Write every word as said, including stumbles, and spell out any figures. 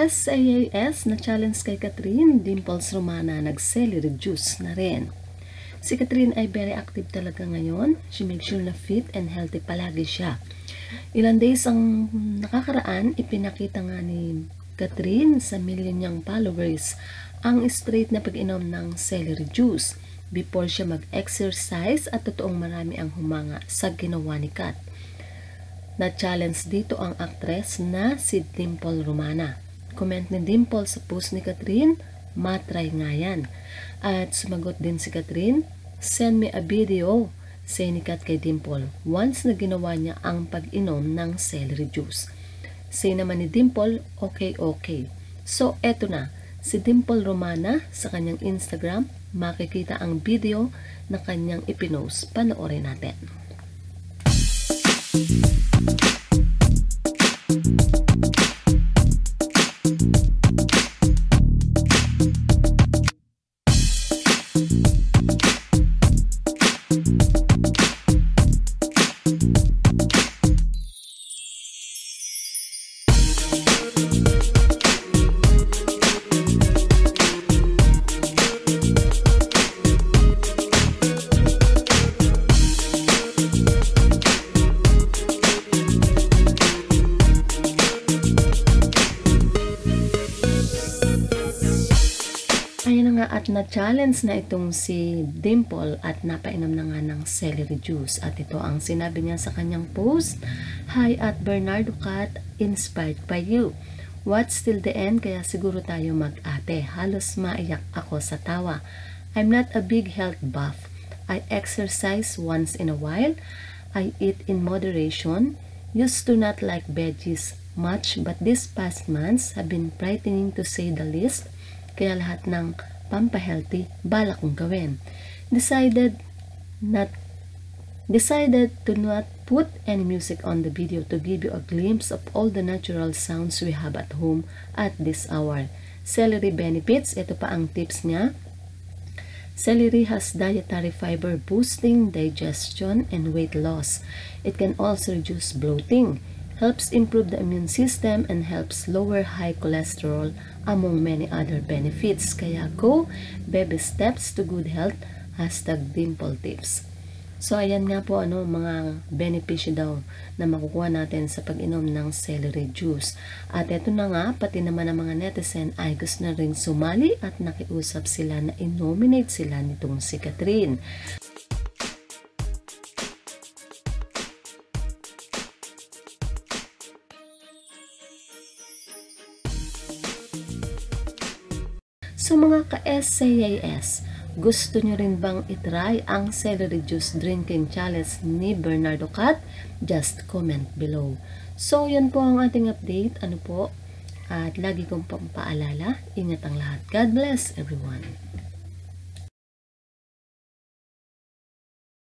ka-S A A S na challenge kay Catherine, Dimples Romana nag-celery juice na rin. Si Catherine ay very active talaga ngayon. She makes sure na fit and healthy palagi siya. Ilang days ang nakakaraan, ipinakita nga ni Catherine sa million niyang followers ang straight na pag-inom ng celery juice before siya mag-exercise at totoong marami ang humanga sa ginawa ni Kat. Na-challenge dito ang actress na si Dimple Romana. Comment ni Dimple sa post ni Catherine, matry nga yan. At sumagot din si Catherine, send me a video, say ni Kat kay Dimple, once na ginawa niya ang pag-inom ng celery juice. Say naman ni Dimple, okay, okay. So, eto na, si Dimple Romana sa kanyang Instagram, makikita ang video na kanyang ipinost. Panoorin natin. Ayan na nga at na-challenge na itong si Dimple at napainom na nga ng celery juice. At ito ang sinabi niya sa kanyang post, hi at Bernardo Kat, inspired by you. Watch till the end kaya siguro tayo mag-ate. Halos maiyak ako sa tawa. I'm not a big health buff. I exercise once in a while. I eat in moderation. Used to not like veggies much but these past months have been frightening to say the least. Kaya lahat ng pampahealthy balak kong gawin. Decided not decided to not put any music on the video to give you a glimpse of all the natural sounds we have at home at this hour. Celery benefits, ito pa ang tips niya. Celery has dietary fiber boosting digestion and weight loss. It can also reduce bloating, helps improve the immune system, and helps lower high cholesterol among many other benefits. Kaya go, baby steps to good health, hashtag Dimple Tips. So, ayan nga po ano, mga benepisyo daw na makukuha natin sa pag-inom ng celery juice. At eto na nga, pati naman ang mga netizen ay gusto na rin sumali at nakiusap sila na i-nominate sila nitong si Catherine. So mga ka-S A A S, gusto nyo rin bang itry ang celery juice drinking challenge ni Bernardo Kat? Just comment below. So yan po ang ating update. Ano po? At lagi kong paalala, ingat ang lahat. God bless everyone.